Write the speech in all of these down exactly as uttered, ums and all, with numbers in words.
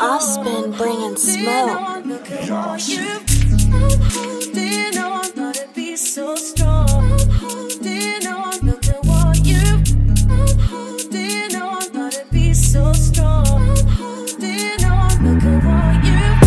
Offspin bringing smoke. Look at what you've holding on, thought it'd be so strong. Holding on, look at what you've holding on, thought it'd be so strong. Holding on, look at what you've.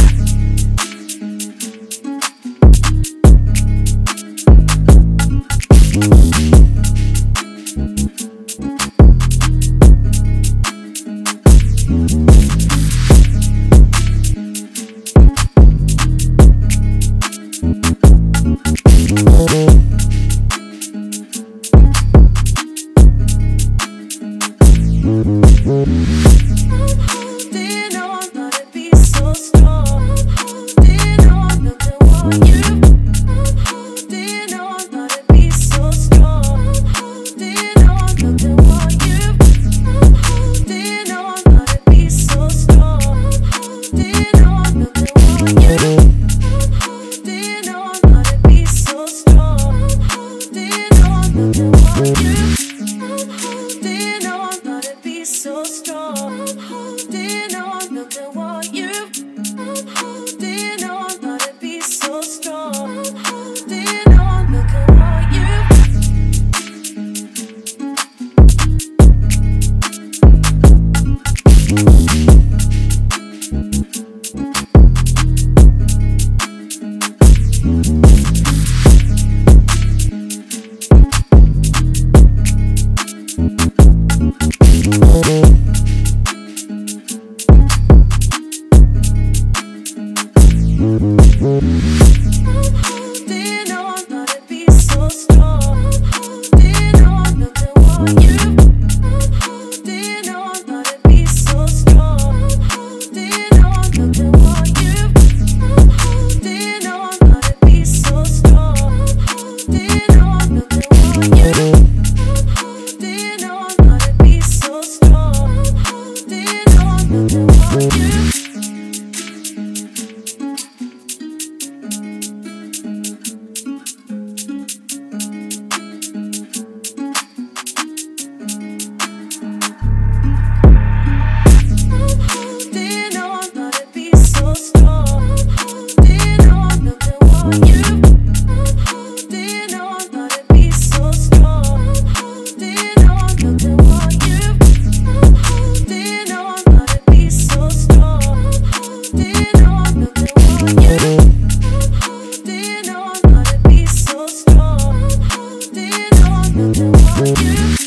You